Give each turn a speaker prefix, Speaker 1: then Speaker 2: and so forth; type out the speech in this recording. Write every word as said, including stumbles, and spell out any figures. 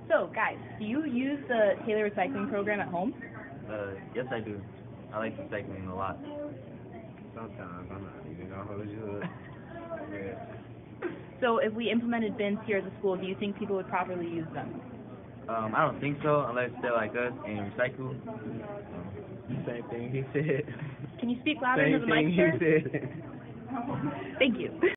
Speaker 1: So, guys, do you use the Taylor Recycling Program at home?
Speaker 2: Uh, yes, I do. I like recycling a lot.
Speaker 3: Sometimes I'm not even gonna hold you up. Yeah.
Speaker 1: So, if we implemented bins here at the school, do you think people would properly use them?
Speaker 2: Um, I don't think so, unless they're like us and recycle.
Speaker 3: Same thing he said.
Speaker 1: Can you speak louder
Speaker 3: Same
Speaker 1: into the mic,
Speaker 3: thing
Speaker 1: sir?
Speaker 3: he said.
Speaker 1: Thank you.